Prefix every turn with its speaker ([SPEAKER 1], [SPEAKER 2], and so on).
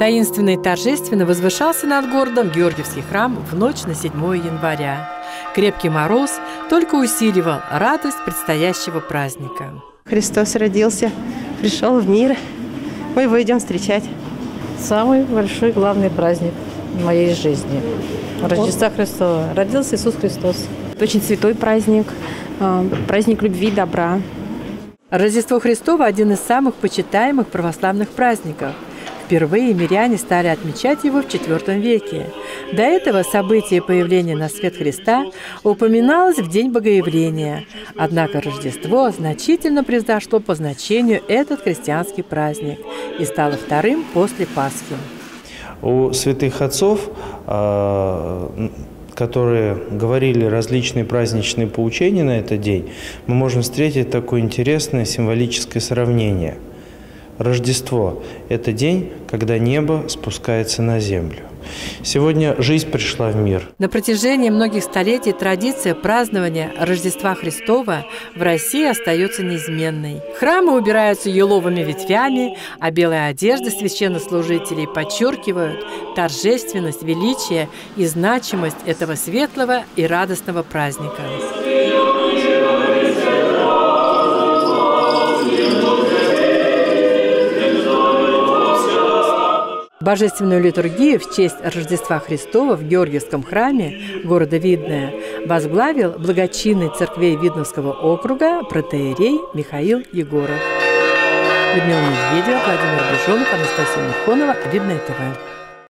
[SPEAKER 1] Таинственно и торжественно возвышался над городом Георгиевский храм в ночь на 7 января. Крепкий мороз только усиливал радость предстоящего праздника.
[SPEAKER 2] Христос родился, пришел в мир. Мы его идем встречать.
[SPEAKER 3] Самый большой, главный праздник в моей жизни. Рождество Христова. Родился Иисус Христос.
[SPEAKER 4] Очень святой праздник, праздник любви и добра.
[SPEAKER 1] Рождество Христово – один из самых почитаемых православных праздников. Впервые миряне стали отмечать его в IV веке. До этого событие появления на свет Христа упоминалось в День Богоявления. Однако Рождество значительно превзошло по значению этот христианский праздник и стало вторым после Пасхи.
[SPEAKER 5] У святых отцов, которые говорили различные праздничные поучения на этот день, мы можем встретить такое интересное символическое сравнение. Рождество – это день, когда небо спускается на землю. Сегодня жизнь пришла в мир.
[SPEAKER 1] На протяжении многих столетий традиция празднования Рождества Христова в России остается неизменной. Храмы убираются еловыми ветвями, а белые одежды священнослужителей подчеркивают торжественность, величие и значимость этого светлого и радостного праздника. Божественную литургию в честь Рождества Христова в Георгиевском храме города Видное возглавил благочинный церквей Видновского округа протоиерей Михаил Егоров. Людмила Медведева, Владимир Бежонов, Анастасия Михонова, Видное ТВ.